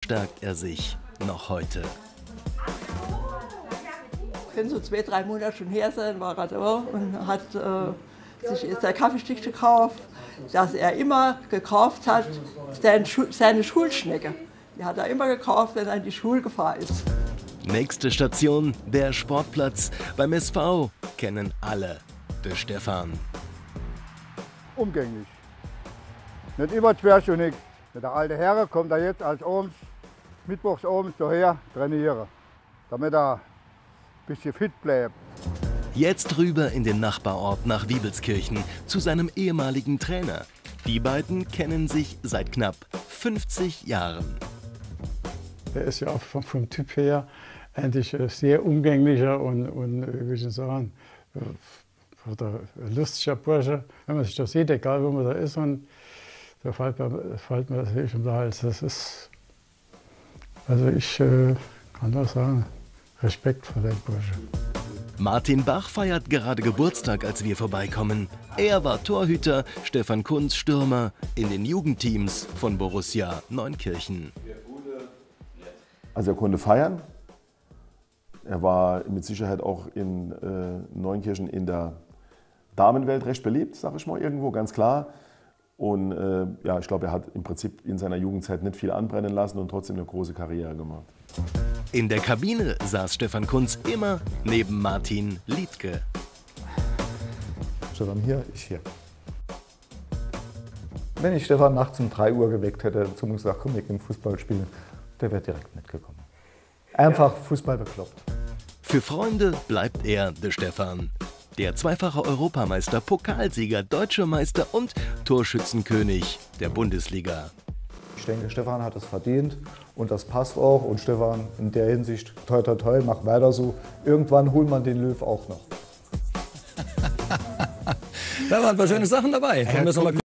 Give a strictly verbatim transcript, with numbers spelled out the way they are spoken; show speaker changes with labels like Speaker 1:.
Speaker 1: stärkt er sich noch heute.
Speaker 2: Können so zwei, drei Monate schon her sein, war er da und hat äh, sich sein Kaffeestück gekauft, das er immer gekauft hat, seine, Schu seine Schulschnecke. Die hat er immer gekauft, wenn er in die Schule gefahren ist.
Speaker 1: Nächste Station, der Sportplatz. Beim S V kennen alle de Stefan.
Speaker 3: Umgänglich. Nicht immer schwerstündig. Der alte Herr kommt da jetzt als abends, mittwochs abends daher trainieren, damit er ein bisschen fit bleibt.
Speaker 1: Jetzt rüber in den Nachbarort nach Wiebelskirchen zu seinem ehemaligen Trainer. Die beiden kennen sich seit knapp fünfzig Jahren.
Speaker 4: Er ist ja auch vom, vom Typ her eigentlich sehr umgänglicher und, und wie ich sagen, oder lustiger Bursche. Wenn man sich das sieht, egal wo man da ist, und da fällt mir, fällt mir das wirklich um den Hals. Das ist, also ich äh, kann nur sagen, Respekt vor dem Bursche.
Speaker 1: Martin Bach feiert gerade Geburtstag, als wir vorbeikommen. Er war Torhüter, Stefan Kuntz Stürmer in den Jugendteams von Borussia Neunkirchen.
Speaker 5: Also er konnte feiern. Er war mit Sicherheit auch in äh, Neunkirchen in der Damenwelt recht beliebt, sage ich mal irgendwo, ganz klar. Und äh, ja, ich glaube, er hat im Prinzip in seiner Jugendzeit nicht viel anbrennen lassen und trotzdem eine große Karriere gemacht.
Speaker 1: In der Kabine saß Stefan Kuntz immer neben Martin Liedtke.
Speaker 6: Stefan hier, ich hier. Wenn ich Stefan nachts um drei Uhr geweckt hätte, zum gesagt, komm, wir gehen Fußball spielen, der wäre direkt mitgekommen. Einfach Fußball bekloppt.
Speaker 1: Für Freunde bleibt er de Stefan. Der zweifache Europameister, Pokalsieger, Deutscher Meister und Torschützenkönig der Bundesliga.
Speaker 6: Ich denke, Stefan hat es verdient und das passt auch. Und Stefan, in der Hinsicht, toi toi toi, mach weiter so. Irgendwann holt man den Löw auch noch.
Speaker 7: Da waren ein paar schöne Sachen dabei.